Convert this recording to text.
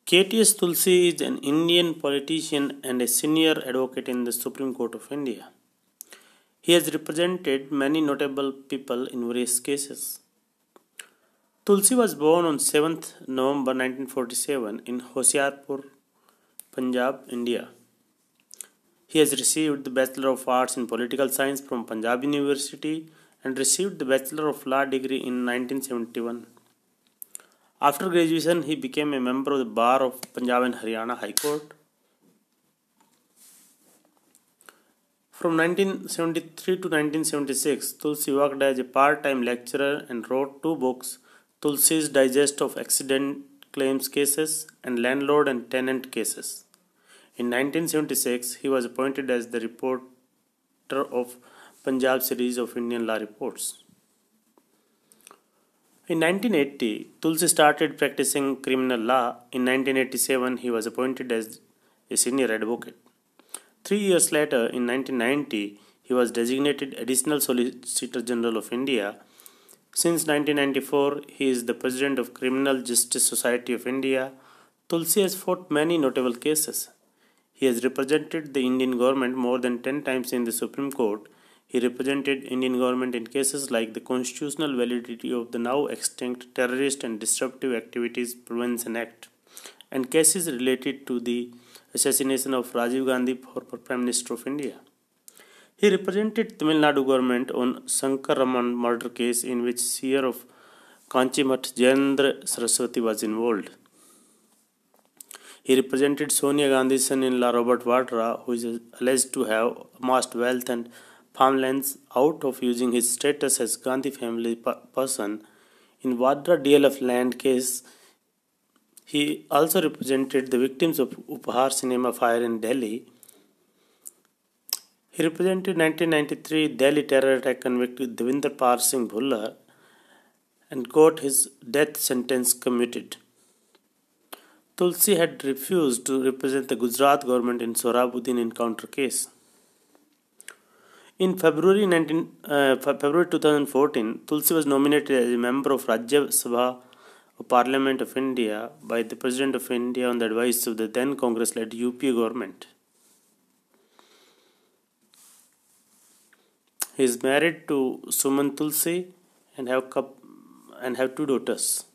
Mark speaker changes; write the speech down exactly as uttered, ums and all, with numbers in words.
Speaker 1: K T S Tulsi is an Indian politician and a senior advocate in the Supreme Court of India. He has represented many notable people in various cases. Tulsi was born on seventh November nineteen forty-seven in Hoshiarpur, Punjab, India. He has received the Bachelor of Arts in Political Science from Punjab University and received the Bachelor of Law degree in nineteen seventy-one. After graduation, he became a member of the Bar of Punjab and Haryana High Court. From nineteen seventy-three to nineteen seventy-six, Tulsi worked as a part-time lecturer and wrote two books, Tulsi's Digest of Accident Claims Cases and Landlord and Tenant Cases. In nineteen seventy-six, he was appointed as the reporter of Punjab series of Indian Law Reports. In nineteen eighty, Tulsi started practicing criminal law. In nineteen eighty-seven, he was appointed as a senior advocate. Three years later, in nineteen ninety, he was designated Additional Solicitor General of India. Since nineteen ninety-four, he is the President of Criminal Justice Society of India. Tulsi has fought many notable cases. He has represented the Indian government more than ten times in the Supreme Court. He represented Indian government in cases like the constitutional validity of the now extinct Terrorist and Disruptive Activities Prevention Act and cases related to the assassination of Rajiv Gandhi, former Prime Minister of India. He represented Tamil Nadu government on Shankar Raman murder case in which seer of Kanchimath Jayendra Saraswati was involved. He represented Sonia Gandhi's son-in-law Robert Vadra, who is alleged to have amassed wealth and farmlands out of using his status as Gandhi family person in Vadra D L F land case. He also represented the victims of Upahar cinema fire in Delhi. He represented nineteen ninety-three Delhi terror attack convict Devinder Par Singh Bhullar and got his death sentence commuted. Tulsi had refused to represent the Gujarat government in Sohrabuddin encounter case. In February, nineteen, uh, February twenty fourteen, Tulsi was nominated as a member of Rajya Sabha of Parliament of India by the President of India on the advice of the then Congress-led U P A government. He is married to Suman Tulsi and have, and have two daughters.